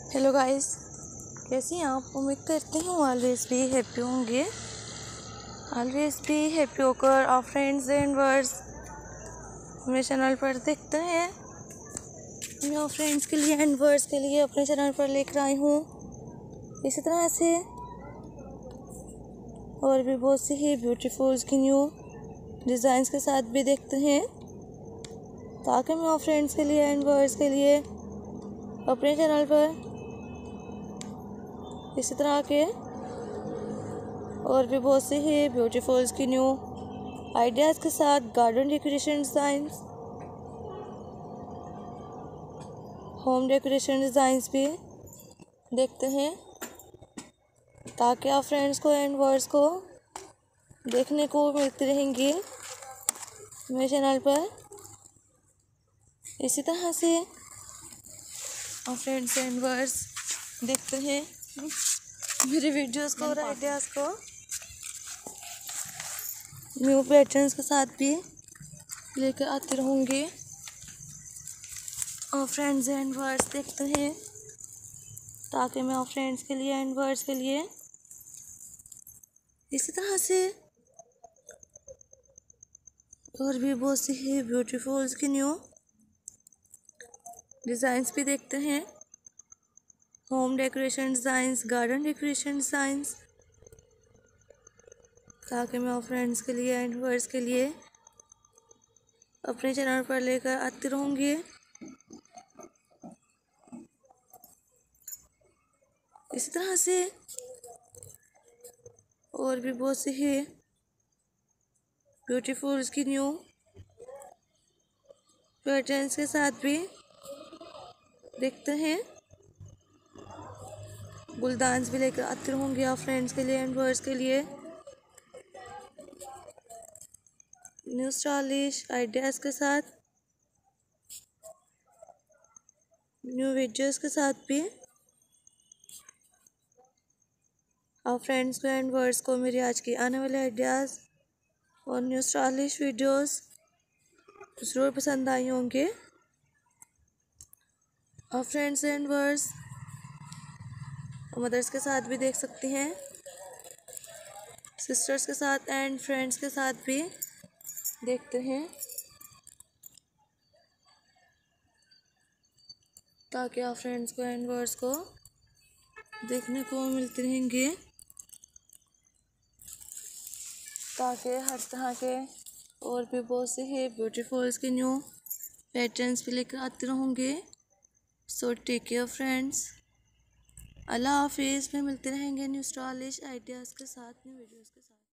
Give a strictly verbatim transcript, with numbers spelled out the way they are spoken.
Hello guys, कैसी हैं आप। उम्मीद करते हैं ऑलवेज भी हैप्पी होंगे। ऑलवेज भी हैप्पी होकर आप फ्रेंड्स एंड वर्ड्स मेरे चैनल पर देखते हैं। मैं आप फ्रेंड्स के लिए एंड वर्ड्स के लिए अपने चैनल पर लेकर आई हूँ इसी तरह से और भी बहुत सी ही ब्यूटीफुल की न्यू डिज़ाइंस के साथ भी देखते हैं, ताकि मैं आप फ्रेंड्स के लिए एंड वर्ड्स के लिए अपने चैनल पर इसी तरह के और भी बहुत से ही ब्यूटीफुल्स की न्यू आइडियाज़ के साथ garden decoration designs, home decoration designs भी देखते हैं, ताकि आप फ्रेंड्स को एंड वर्ड्स को देखने को मिलती रहेंगी मेरे चैनल पर। इसी तरह से आप फ्रेंड्स एंड वर्ड्स देखते हैं मेरे वीडियोस को और आइडियाज़ को न्यू पैटर्न्स के साथ भी लेकर आती रहूँगी। और फ्रेंड्स एंड वर्ड्स देखते हैं, ताकि मैं और फ्रेंड्स के लिए एंड वर्ड्स के लिए इसी तरह से और भी बहुत सी ही ब्यूटीफुल्स की न्यू डिज़ाइंस भी देखते हैं। Home decoration designs, garden decoration designs, ताकि मैं और फ्रेंड्स के लिए एंड वर्ड्स के लिए अपने चैनल पर लेकर आती रहूँगी। इसी तरह से और भी बहुत सी ही ब्यूटीफुल्स की न्यू पैटर्न्स के साथ भी देखते हैं। गुलदान्स भी लेकर आती रहूँगी आप फ्रेंड्स के लिए एंड वर्ड्स के लिए न्यू स्टाइलिश आइडियाज़ के साथ, न्यू वीडियोस के साथ भी आप फ्रेंड्स को एंड वर्ड्स को मेरी आज की आने वाले आइडियाज़ और न्यू स्टाइलिश वीडियोस ज़रूर पसंद आई होंगे। आप फ्रेंड्स एंड वर्ड्स मदर्स के साथ भी देख सकती हैं, सिस्टर्स के साथ एंड फ्रेंड्स के साथ भी देखते हैं, ताकि आप फ्रेंड्स को एंड वर्ड्स को देखने को मिलते रहेंगे, ताकि हर तरह के और भी बहुत से ही ब्यूटीफुल्स के न्यू पैटर्न्स भी लेकर आती रहूँगी। सो टेक केयर फ्रेंड्स, अल्लाह हाफिज़ में मिलते रहेंगे न्यू स्टाइलिश आइडियाज़ के साथ, न्यू वीडियोज़ के साथ।